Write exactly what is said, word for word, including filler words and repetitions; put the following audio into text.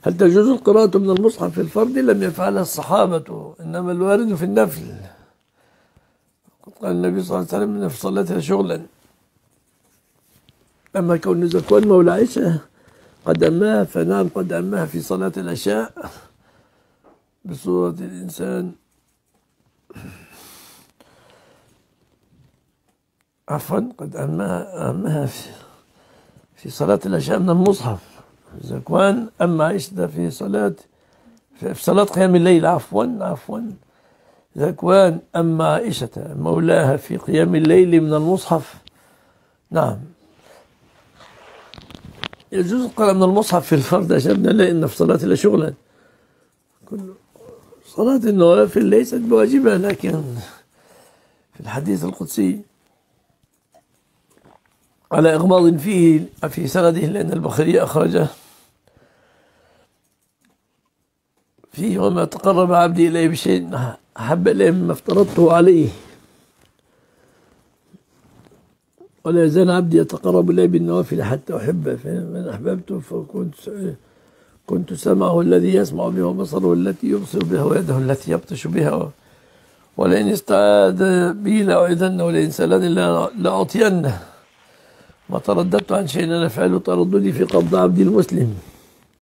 هل تجوز القراءة من المصحف في الفرض؟ لم يفعلها الصحابة، إنما الوارد في النفل. قال النبي صلى الله عليه وسلم: إن في صلاتها شغلا. أما كون زكوان مولى عائشة قد أماها، فنعم قد أماها في صلاة العشاء بصورة الإنسان، عفوا قد أماها أماها في, في صلاة العشاء من المصحف. زكوان أما عائشة في صلاة في صلاة قيام الليل، عفوا عفوا زكوان أما عائشة مولاها في قيام الليل من المصحف. نعم، يجوز القراءة من المصحف في الفرد. أشبنا لا إن في صلاة لا شغلا. كل صلاة النوافل ليست بواجبة، لكن في الحديث القدسي على إغماض فيه في سنده، لأن البخاري أخرجه فيه: وما تقرب عبدي إلي بشيء أحب إلي مما افترضته عليه، ولا يزال عبدي يتقرب إلي بالنوافل حتى أحبه، فمن أحببته فكنت كنت سمعه الذي يسمع به، وبصره التي يبصر بها، ويده التي يبطش بها، ولئن استعاذ بي لأعيذنه، ولئن سألني لأعطينه، ما ترددت عن شيء أنا أفعله ترددي في قبض عبدي المسلم.